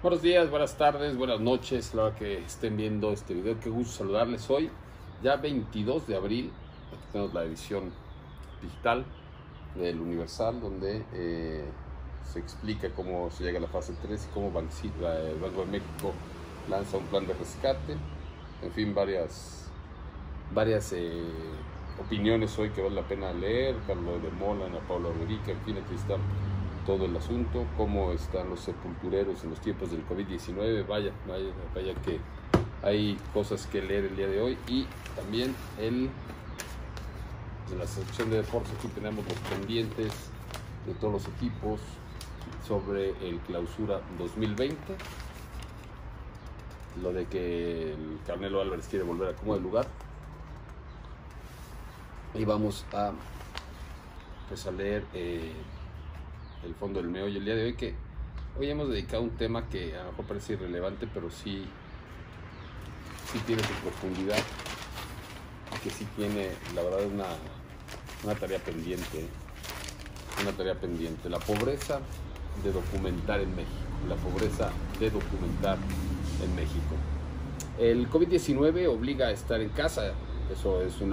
Buenos días, buenas tardes, buenas noches, la hora que estén viendo este video. Qué gusto saludarles hoy, ya 22 de abril. Aquí tenemos la edición digital del Universal, donde se explica cómo se llega a la fase 3 y cómo el Banco de México lanza un plan de rescate. En fin, varias opiniones hoy que vale la pena leer. Carlos de Mola, Ana Paula Rorica, en fin, aquí está todo el asunto, cómo están los sepultureros en los tiempos del COVID-19. Vaya que hay cosas que leer el día de hoy. Y también en la sección de deportes aquí tenemos los pendientes de todos los equipos sobre el Clausura 2020, lo de que el Canelo Álvarez quiere volver a como de lugar. Y vamos a leer el fondo del meollo el día de hoy, que hoy hemos dedicado un tema que a lo mejor parece irrelevante, pero sí tiene su profundidad, y que sí tiene, la verdad, una tarea pendiente, la pobreza de documentar en México, El COVID-19 obliga a estar en casa. Eso es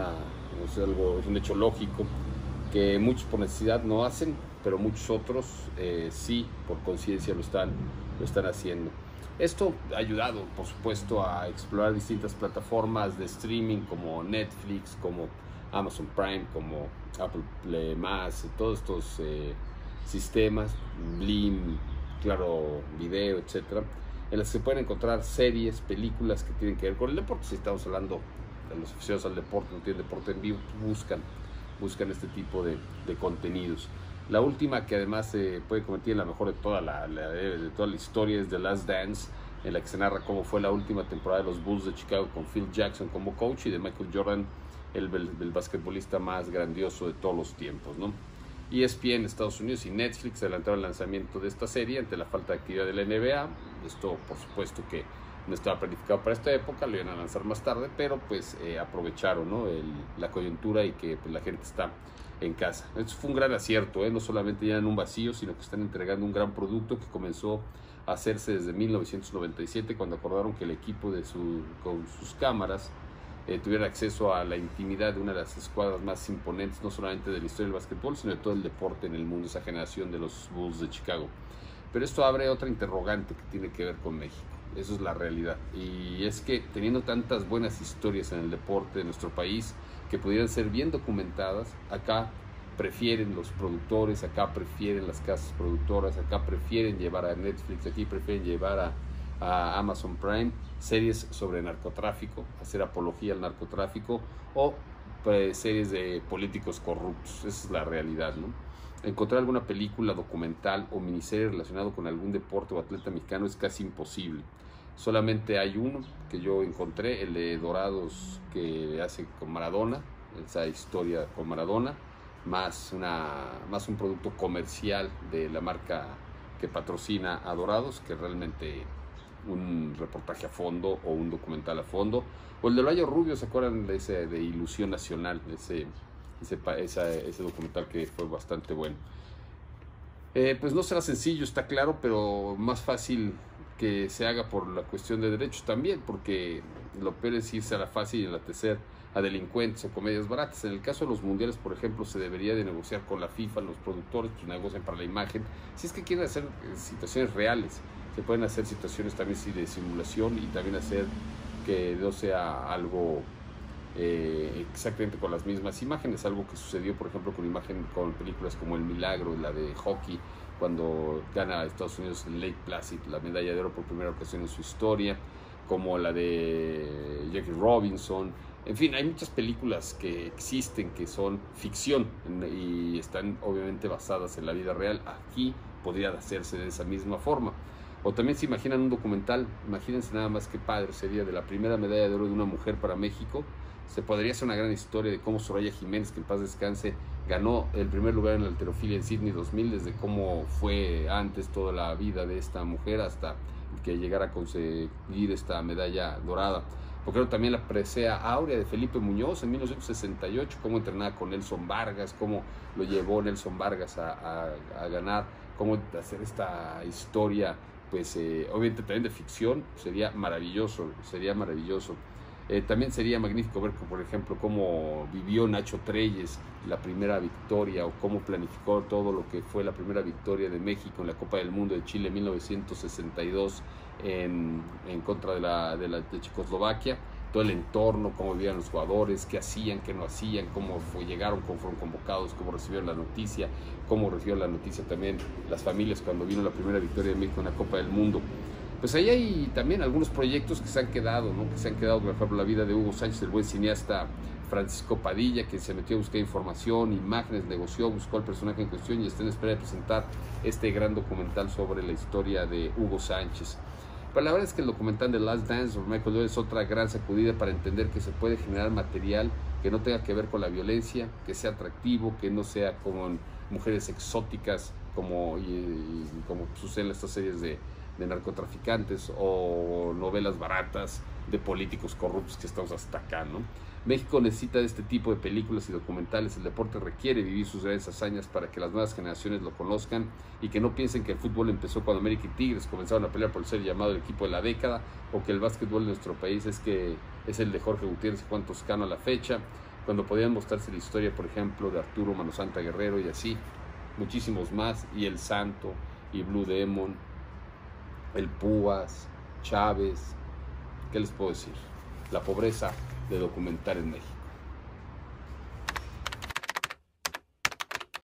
un hecho lógico que muchos por necesidad no hacen, pero muchos otros sí, por conciencia lo están haciendo. Esto ha ayudado, por supuesto, a explorar distintas plataformas de streaming como Netflix, como Amazon Prime, como Apple Play+, todos estos sistemas, Blim, Claro Video, etcétera, en las que se pueden encontrar series, películas que tienen que ver con el deporte. Si estamos hablando de los aficionados al deporte, no tienen deporte en vivo, buscan este tipo de contenidos. La última, que además se puede convertir en la mejor de toda la historia, es The Last Dance, en la que se narra cómo fue la última temporada de los Bulls de Chicago con Phil Jackson como coach, y de Michael Jordan, el basquetbolista más grandioso de todos los tiempos, ¿no? ESPN Estados Unidos y Netflix adelantaron el lanzamiento de esta serie ante la falta de actividad de la NBA. Esto, por supuesto, que no estaba planificado para esta época, lo iban a lanzar más tarde, pero pues aprovecharon, ¿no?, la coyuntura y que pues, la gente está en casa. Esto fue un gran acierto, no solamente llenan un vacío, sino que están entregando un gran producto que comenzó a hacerse desde 1997, cuando acordaron que el equipo con sus cámaras tuviera acceso a la intimidad de una de las escuadras más imponentes, no solamente de la historia del básquetbol, sino de todo el deporte en el mundo, esa generación de los Bulls de Chicago. Pero esto abre otra interrogante que tiene que ver con México. Eso es la realidad, y es que teniendo tantas buenas historias en el deporte de nuestro país que pudieran ser bien documentadas, acá prefieren los productores, acá prefieren las casas productoras, acá prefieren llevar a Netflix, aquí prefieren llevar a Amazon Prime series sobre narcotráfico, hacer apología al narcotráfico, o series de políticos corruptos. Esa es la realidad, ¿no? Encontrar alguna película documental o miniserie relacionado con algún deporte o atleta mexicano es casi imposible. Solamente hay uno que yo encontré, el de Dorados, que hace con Maradona, esa historia con Maradona, más un producto comercial de la marca que patrocina a Dorados, que realmente un reportaje a fondo o un documental a fondo. O el de Layo Rubio, ¿se acuerdan de ese de Ilusión Nacional? Ese documental que fue bastante bueno. Pues no será sencillo, está claro, pero más fácil que se haga por la cuestión de derechos también, porque lo peor es irse a la fácil y enaltecer a delincuentes o comedias baratas. En el caso de los mundiales, por ejemplo, se debería de negociar con la FIFA, los productores pues negocian para la imagen. Si es que quieren hacer situaciones reales, se pueden hacer situaciones también de simulación, y también hacer que no sea algo exactamente con las mismas imágenes, algo que sucedió, por ejemplo, con películas como El Milagro, la de hockey, cuando gana a Estados Unidos el Lake Placid la medalla de oro por primera ocasión en su historia, como la de Jackie Robinson. En fin, hay muchas películas que existen que son ficción y están obviamente basadas en la vida real. Aquí podría hacerse de esa misma forma. O también se imaginan un documental, imagínense nada más qué padre sería, de la primera medalla de oro de una mujer para México. Se podría hacer una gran historia de cómo Soraya Jiménez, que en paz descanse, ganó el primer lugar en la halterofilia en Sydney 2000, desde cómo fue antes toda la vida de esta mujer hasta que llegara a conseguir esta medalla dorada. Porque también la presea áurea de Felipe Muñoz en 1968, cómo entrenaba con Nelson Vargas, cómo lo llevó Nelson Vargas a ganar, cómo hacer esta historia pues obviamente también de ficción, sería maravilloso, sería maravilloso. También sería magnífico ver, por ejemplo, cómo vivió Nacho Treyes la primera victoria, o cómo planificó todo lo que fue la primera victoria de México en la Copa del Mundo de Chile en 1962 en contra de Checoslovaquia. Todo el entorno, cómo vivían los jugadores, qué hacían, qué no hacían, cómo llegaron, cómo fueron convocados, cómo recibieron la noticia, cómo recibieron la noticia también las familias cuando vino la primera victoria de México en la Copa del Mundo. Pues ahí hay también algunos proyectos que se han quedado, ¿no? Que se han quedado, por ejemplo, la vida de Hugo Sánchez, el buen cineasta Francisco Padilla, que se metió a buscar información, imágenes, negoció, buscó al personaje en cuestión y está en espera de presentar este gran documental sobre la historia de Hugo Sánchez. Pero la verdad es que el documental de Last Dance de Michael Jordan es otra gran sacudida para entender que se puede generar material que no tenga que ver con la violencia, que sea atractivo, que no sea con mujeres exóticas como sucede en estas series de narcotraficantes o novelas baratas de políticos corruptos que estamos hasta acá, ¿no? México necesita de este tipo de películas y documentales. El deporte requiere vivir sus grandes hazañas para que las nuevas generaciones lo conozcan y que no piensen que el fútbol empezó cuando América y Tigres comenzaron a pelear por ser llamado el equipo de la década, o que el básquetbol de nuestro país es el de Jorge Gutiérrez y Juan Toscano a la fecha, cuando podían mostrarse la historia, por ejemplo, de Arturo Manosanta Guerrero y así, muchísimos más, y El Santo, y Blue Demon, el Púas, Chávez. ¿Qué les puedo decir? La pobreza de documentar en México.